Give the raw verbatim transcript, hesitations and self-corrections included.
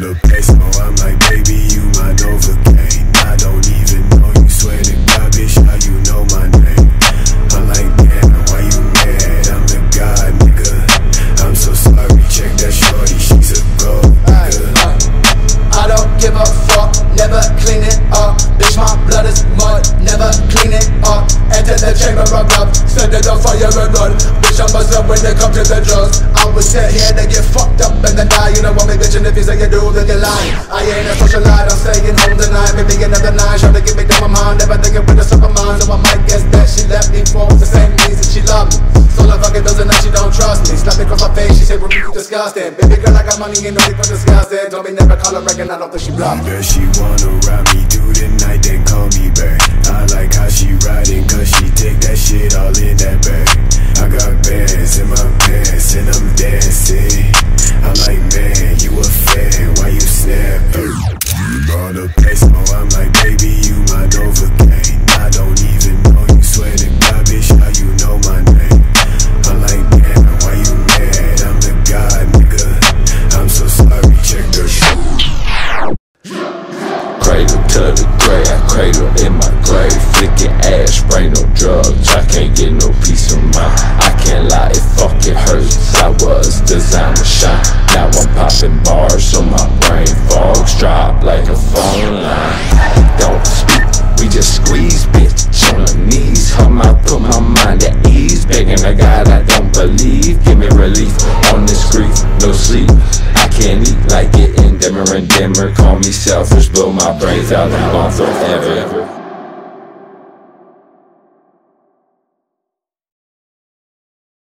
the peso, I'm like, baby, you my Novocaine. I don't even know you, swear to God, bitch, how you know my name? I'm like, damn, why you mad? I'm the god, nigga. I'm so sorry, check that shorty, she's a gold nigga. I don't give a fuck, never clean it up. Bitch, my blood is mud, never clean it up. Enter the chamber of love, set it on fire and run. Bitch, I'm buzzed up when they come to the drugs. I was sit here to get fucked up and then die. You don't want me, bitch, and if you say you do, then you're lying. I ain't a socialite, I'm staying home tonight. Maybe another night, trying to get me down my mind. Never thinking with a super mind, so I might guess that she left me for the same reason she loved me. So I fucking doesn't know she don't trust me. Slap me across my face, she said, well, you disgusting. Baby girl, I got money, ain't no need for disgusting. Told me never call her reckon, I don't think she bluffed. Does she wanna ride me through the night, then call me back? I like how she riding, cause she take that shit all in that bag. I got bands in my pants and I'm dancing. I'm like, man, you a fan, why you snapping? You brought a peso, I'm like, baby, you my Novocaine. I don't even know you, swear to God, bitch, how you know my name? I'm like, damn, why you mad? I'm the god, nigga. I'm so sorry, check the shit. Cradle to the grave, I cradle in my grave. Flicking ass, spray no drugs, I can't get no peace of mind. I can't lie, it fucking hurts. I was designed to shine. Now I'm popping bars, so my brain fogs drop like a phone line. Don't speak, we just squeeze, bitch, on her knees. Her mouth put my mind at ease. Begging a God I don't believe. Give me relief on this grief, no sleep. I can't eat like getting dimmer and dimmer. Call me selfish, blow my brains out, I'm gone forever.